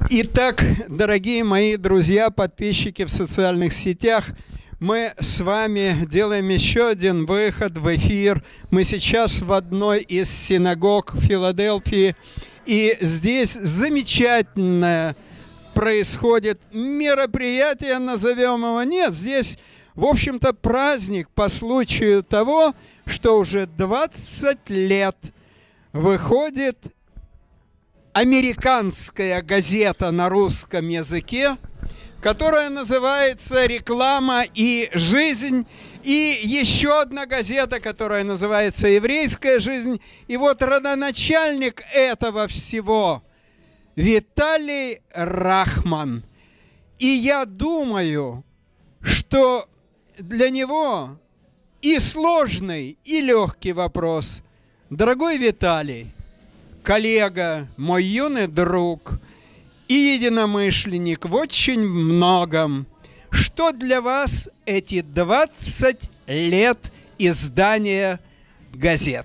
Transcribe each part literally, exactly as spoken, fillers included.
Итак, дорогие мои друзья, подписчики в социальных сетях, мы с вами делаем еще один выход в эфир. Мы сейчас в одной из синагог Филадельфии, и здесь замечательное происходит мероприятие, назовем его. Нет, здесь, в общем-то, праздник по случаю того, что уже двадцать лет выходит американская газета на русском языке, которая называется «Реклама и жизнь», и еще одна газета, которая называется «Еврейская жизнь». И вот родоначальник этого всего – Виталий Рахман. И я думаю, что для него и сложный, и легкий вопрос. Дорогой Виталий, коллега, мой юный друг и единомышленник в очень многом. Что для вас эти двадцать лет издания газет?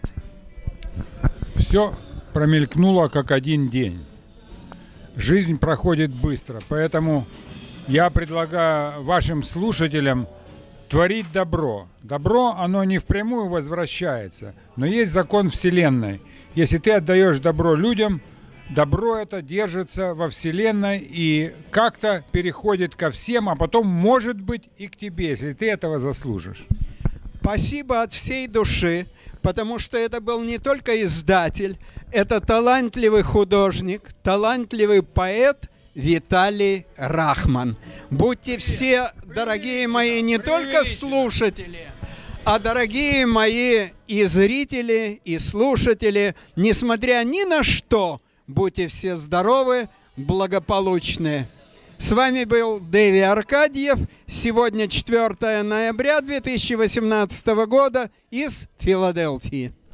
Все промелькнуло как один день. Жизнь проходит быстро, поэтому я предлагаю вашим слушателям творить добро. Добро, оно не впрямую возвращается, но есть закон Вселенной. Если ты отдаешь добро людям, добро это держится во Вселенной и как-то переходит ко всем, а потом, может быть, и к тебе, если ты этого заслужишь. Спасибо от всей души, потому что это был не только издатель, это талантливый художник, талантливый поэт Виталий Рахман. Будьте все, дорогие мои, не только слушатели, а дорогие мои и зрители, и слушатели, несмотря ни на что, будьте все здоровы, благополучны. С вами был Дэви Аркадьев. Сегодня четвёртое ноября две тысячи восемнадцатого года из Филадельфии.